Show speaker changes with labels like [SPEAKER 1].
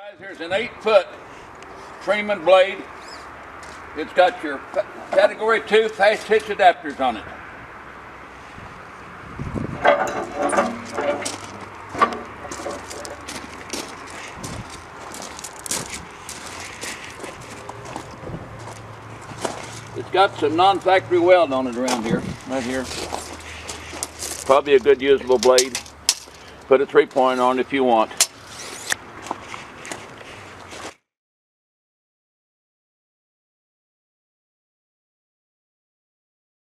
[SPEAKER 1] Guys, here's an 8-foot Freeman blade. It's got your category 2 fast hitch adapters on it. It's got some non-factory weld on it around here, right here. Probably a good usable blade. Put a 3-point on it if you want.